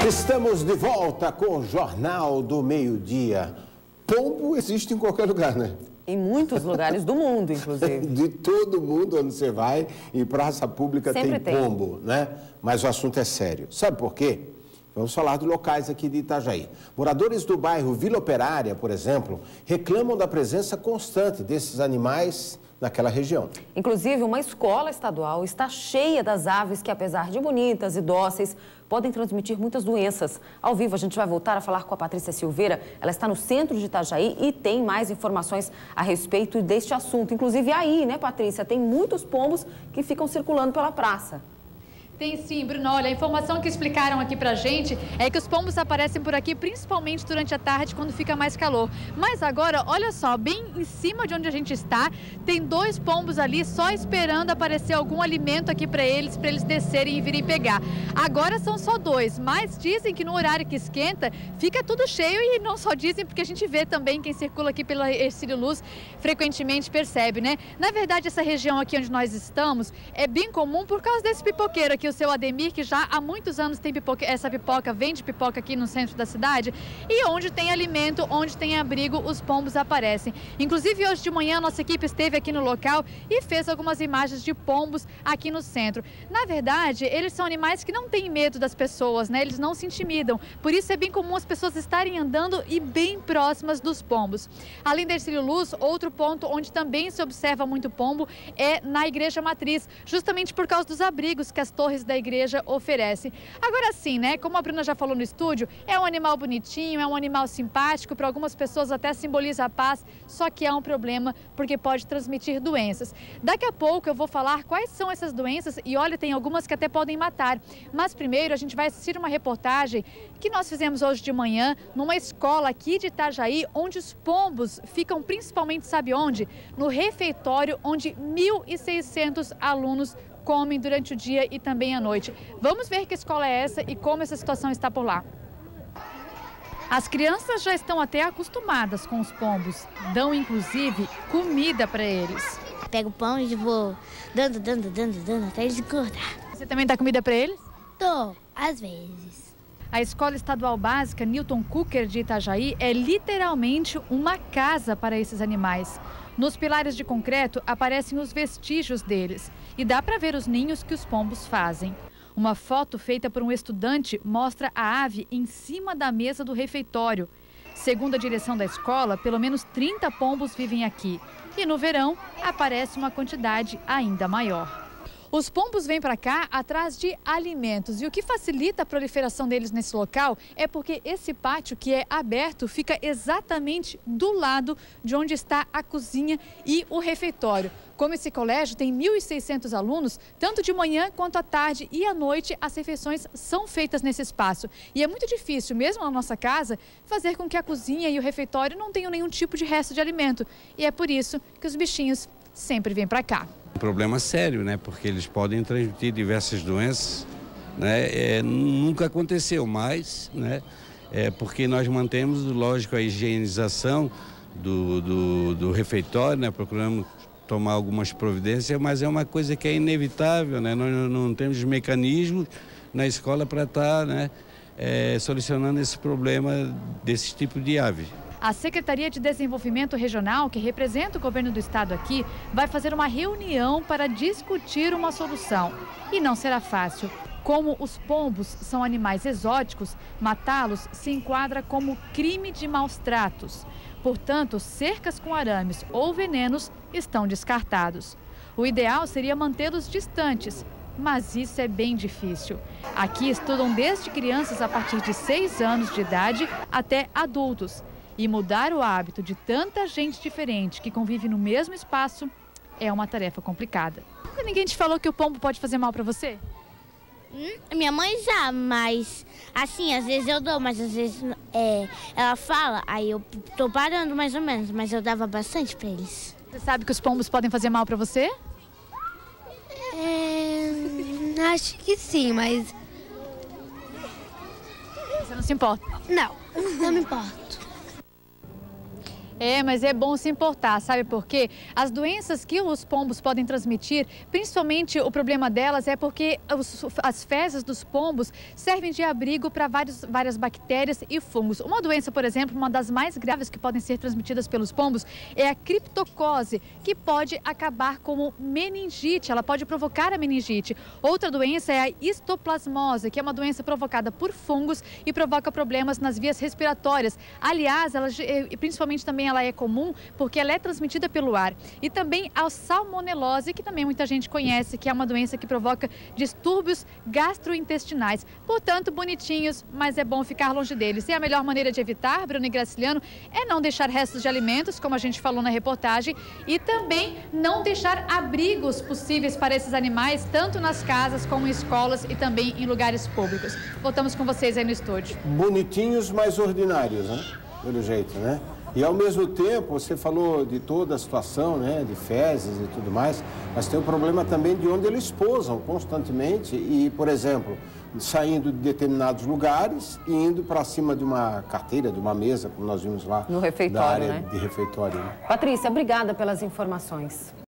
Estamos de volta com o Jornal do Meio-Dia. Pombo existe em qualquer lugar, né? Em muitos lugares do mundo, inclusive. De todo mundo onde você vai, em praça pública Sempre tem pombo, né? Mas o assunto é sério. Sabe por quê? Vamos falar de locais aqui de Itajaí. Moradores do bairro Vila Operária, por exemplo, reclamam da presença constante desses animais naquela região. Inclusive, uma escola estadual está cheia das aves que, apesar de bonitas e dóceis, podem transmitir muitas doenças. Ao vivo, a gente vai voltar a falar com a Patrícia Silveira. Ela está no centro de Itajaí e tem mais informações a respeito deste assunto. Inclusive aí, né, Patrícia, tem muitos pombos que ficam circulando pela praça. Tem sim, Bruno. Olha, a informação que explicaram aqui pra gente é que os pombos aparecem por aqui principalmente durante a tarde, quando fica mais calor. Mas agora, olha só, bem em cima de onde a gente está, tem 2 pombos ali só esperando aparecer algum alimento aqui para eles descerem e virem pegar. Agora são só 2, mas dizem que no horário que esquenta, fica tudo cheio e não só dizem, porque a gente vê também quem circula aqui pela Hercílio Luz frequentemente percebe, né? Na verdade, essa região aqui onde nós estamos é bem comum por causa desse pipoqueiro aqui, o seu Ademir, que já há muitos anos tem essa pipoca, vende pipoca aqui no centro da cidade, e onde tem alimento, onde tem abrigo, os pombos aparecem. Inclusive, hoje de manhã, a nossa equipe esteve aqui no local e fez algumas imagens de pombos aqui no centro. Na verdade, eles são animais que não têm medo das pessoas, né? Eles não se intimidam. Por isso é bem comum as pessoas estarem andando e bem próximas dos pombos. Além da Hercílio Luz, outro ponto onde também se observa muito pombo é na Igreja Matriz, justamente por causa dos abrigos que as torres da igreja oferecem. Agora sim, né? Como a Bruna já falou no estúdio, é um animal bonitinho, é um animal simpático, para algumas pessoas até simboliza a paz, só que é um problema porque pode transmitir doenças. Daqui a pouco eu vou falar quais são essas doenças e olha, tem algumas que até podem matar. Mas primeiro a gente vai assistir uma reportagem que nós fizemos hoje de manhã numa escola aqui de Itajaí, onde os pombos ficam principalmente, sabe onde? No refeitório, onde 1.600 alunos comem durante o dia e também à noite. Vamos ver que escola é essa e como essa situação está por lá. As crianças já estão até acostumadas com os pombos, dão inclusive comida para eles. Pego o pão e vou dando até eles engordar. Você também dá comida para eles? Tô, às vezes. A Escola Estadual Básica Newton Cooker de Itajaí é literalmente uma casa para esses animais. Nos pilares de concreto aparecem os vestígios deles e dá para ver os ninhos que os pombos fazem. Uma foto feita por um estudante mostra a ave em cima da mesa do refeitório. Segundo a direção da escola, pelo menos 30 pombos vivem aqui. E no verão aparece uma quantidade ainda maior. Os pombos vêm para cá atrás de alimentos e o que facilita a proliferação deles nesse local é porque esse pátio que é aberto fica exatamente do lado de onde está a cozinha e o refeitório. Como esse colégio tem 1.600 alunos, tanto de manhã quanto à tarde e à noite as refeições são feitas nesse espaço. E é muito difícil, mesmo na nossa casa, fazer com que a cozinha e o refeitório não tenham nenhum tipo de resto de alimento. E é por isso que os bichinhos sempre vêm para cá. Um problema sério, né? Porque eles podem transmitir diversas doenças, né? Nunca aconteceu mais, né? Porque nós mantemos, lógico, a higienização do refeitório, né? Procuramos tomar algumas providências, mas é uma coisa que é inevitável, né? Nós não temos mecanismos na escola para estar, né? Solucionando esse problema desse tipo de ave. A Secretaria de Desenvolvimento Regional, que representa o governo do estado aqui, vai fazer uma reunião para discutir uma solução. E não será fácil. Como os pombos são animais exóticos, matá-los se enquadra como crime de maus tratos. Portanto, cercas com arames ou venenos estão descartados. O ideal seria mantê-los distantes, mas isso é bem difícil. Aqui estudam desde crianças a partir de 6 anos de idade até adultos. E mudar o hábito de tanta gente diferente que convive no mesmo espaço é uma tarefa complicada. Ninguém te falou que o pombo pode fazer mal para você? Minha mãe já, mas assim, às vezes eu dou, mas às vezes ela fala, aí eu tô parando mais ou menos, mas eu dava bastante para eles. Você sabe que os pombos podem fazer mal para você? Acho que sim, mas... Você não se importa? Não me importo. Mas é bom se importar, sabe por quê? As doenças que os pombos podem transmitir, principalmente o problema delas é porque as fezes dos pombos servem de abrigo para várias bactérias e fungos. Uma doença, por exemplo, uma das mais graves que podem ser transmitidas pelos pombos é a criptocose, que pode acabar como meningite, ela pode provocar a meningite. Outra doença é a histoplasmose, que é uma doença provocada por fungos e provoca problemas nas vias respiratórias. Aliás, principalmente também ela é comum porque ela é transmitida pelo ar. E também a salmonelose, que também muita gente conhece, que é uma doença que provoca distúrbios gastrointestinais. Portanto, bonitinhos, mas é bom ficar longe deles. E a melhor maneira de evitar, Bruno e Graciliano, é não deixar restos de alimentos, como a gente falou na reportagem, e também não deixar abrigos possíveis para esses animais, tanto nas casas como em escolas e também em lugares públicos. Voltamos com vocês aí no estúdio. Bonitinhos, mas ordinários, né? Pelo jeito, né? E ao mesmo tempo, você falou de toda a situação, né, de fezes e tudo mais, mas tem o problema também de onde eles pousam constantemente e, por exemplo, saindo de determinados lugares e indo para cima de uma carteira, de uma mesa, como nós vimos lá no refeitório, da área né? de refeitório. Né? Patrícia, obrigada pelas informações.